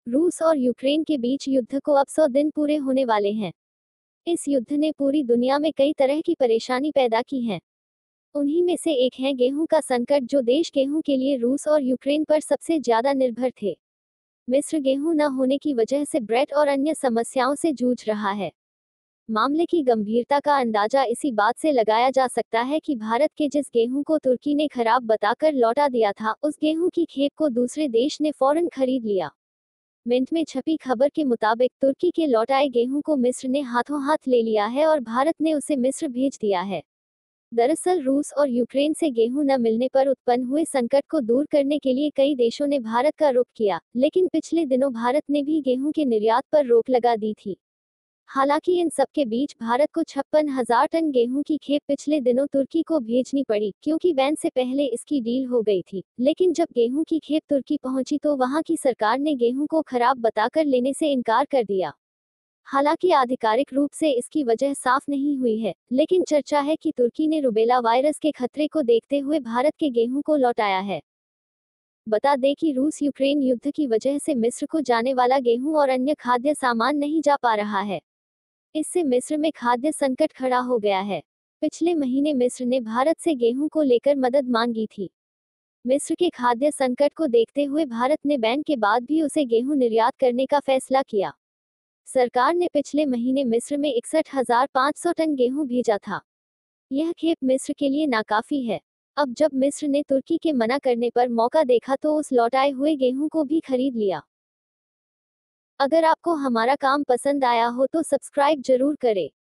रूस और यूक्रेन के बीच युद्ध को अब 100 दिन पूरे होने वाले हैं। इस युद्ध ने पूरी दुनिया में कई तरह की परेशानी पैदा की है। उन्हीं में से एक है गेहूं का संकट, जो देश गेहूं के लिए रूस और यूक्रेन पर सबसे ज्यादा निर्भर थे। मिस्र गेहूं न होने की वजह से ब्रेट और अन्य समस्याओं से जूझ रहा है। मामले की गंभीरता का अंदाजा इसी बात से लगाया जा सकता है कि भारत के जिस गेहूं को तुर्की ने खराब बताकर लौटा दिया था, उस गेहूं की खेप को दूसरे देश ने फौरन खरीद लिया। मिंट में छपी खबर के मुताबिक तुर्की के लौटाए गेहूं को मिस्र ने हाथों हाथ ले लिया है और भारत ने उसे मिस्र भेज दिया है। दरअसल रूस और यूक्रेन से गेहूं न मिलने पर उत्पन्न हुए संकट को दूर करने के लिए कई देशों ने भारत का रुख किया, लेकिन पिछले दिनों भारत ने भी गेहूं के निर्यात पर रोक लगा दी थी। हालांकि इन सब के बीच भारत को 56,000 टन गेहूं की खेप पिछले दिनों तुर्की को भेजनी पड़ी, क्योंकि बैन से पहले इसकी डील हो गई थी। लेकिन जब गेहूं की खेप तुर्की पहुंची तो वहां की सरकार ने गेहूं को खराब बताकर लेने से इनकार कर दिया। हालांकि आधिकारिक रूप से इसकी वजह साफ नहीं हुई है, लेकिन चर्चा है कि तुर्की ने रुबेला वायरस के खतरे को देखते हुए भारत के गेहूं को लौटाया है। बता दें कि रूस यूक्रेन युद्ध की वजह से मिस्र को जाने वाला गेहूं और अन्य खाद्य सामान नहीं जा पा रहा है। इससे मिस्र में खाद्य संकट खड़ा हो गया है। पिछले महीने मिस्र ने भारत से गेहूं को लेकर मदद मांगी थी। मिस्र के खाद्य संकट को देखते हुए भारत ने बैन के बाद भी उसे गेहूं निर्यात करने का फैसला किया। सरकार ने पिछले महीने मिस्र में 61,500 टन गेहूं भेजा था। यह खेप मिस्र के लिए नाकाफी है। अब जब मिस्र ने तुर्की के मना करने पर मौका देखा तो उस लौटाए हुए गेहूं को भी खरीद लिया। अगर आपको हमारा काम पसंद आया हो तो सब्सक्राइब जरूर करें।